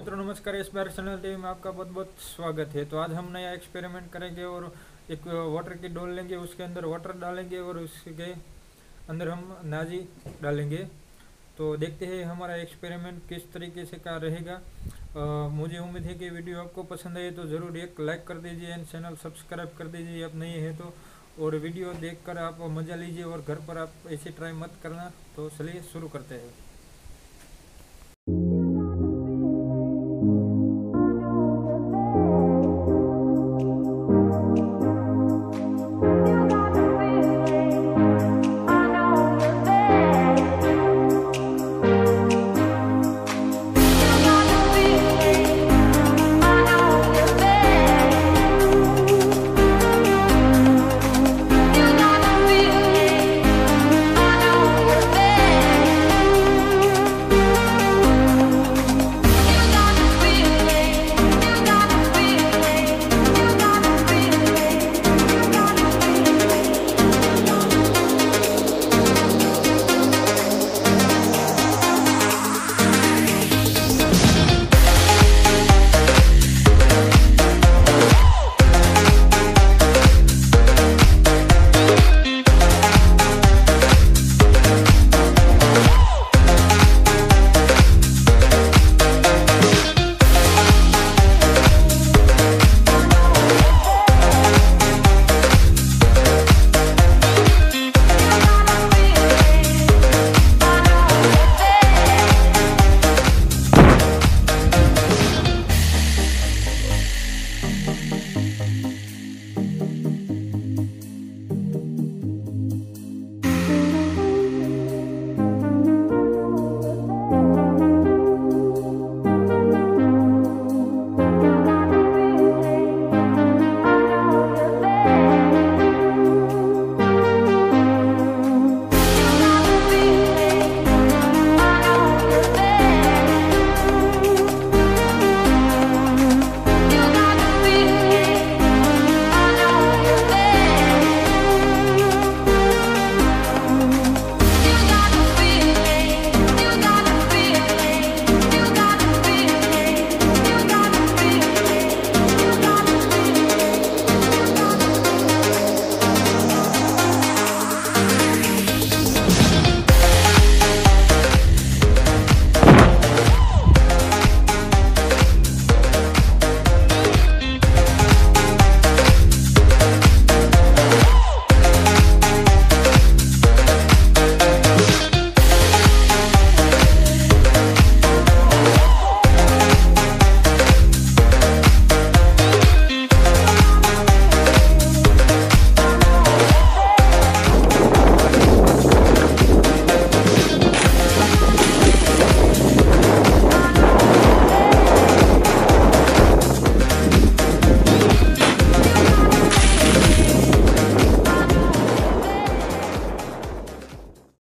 मित्रों नमस्कार, इस बार चैनल टीवी में आपका बहुत बहुत स्वागत है। तो आज हम नया एक्सपेरिमेंट करेंगे और एक वाटर की डोल लेंगे, उसके अंदर वाटर डालेंगे और उसके अंदर हम नाजी डालेंगे। तो देखते हैं हमारा एक्सपेरिमेंट किस तरीके से का रहेगा। मुझे उम्मीद है कि वीडियो आपको पसंद आए तो ज़रूर एक लाइक कर दीजिए एंड चैनल सब्सक्राइब कर दीजिए आप नए हैं तो। और वीडियो देखकर आप मज़ा लीजिए और घर पर आप ऐसे ट्राई मत करना। तो चलिए शुरू करते हैं।